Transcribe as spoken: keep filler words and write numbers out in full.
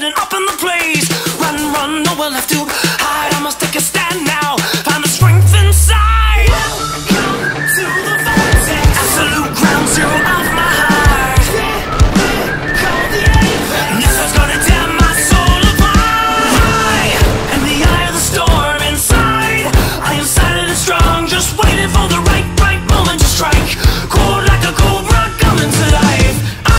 standing up in the place. Run, run, nowhere left to